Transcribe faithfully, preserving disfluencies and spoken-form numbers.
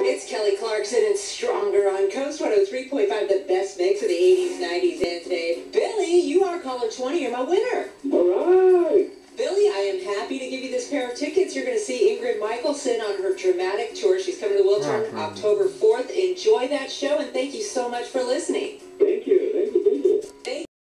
It's Kelly Clarkson and Stronger on Kost one oh three point five, the best mix of the eighties, nineties, and today. Billy, you are caller twenty. You're my winner. All right. Billy, I am happy to give you this pair of tickets. You're going to see Ingrid Michaelson on her dramatic tour. She's coming to Wiltern October fourth. Enjoy that show, and thank you so much for listening. Thank you.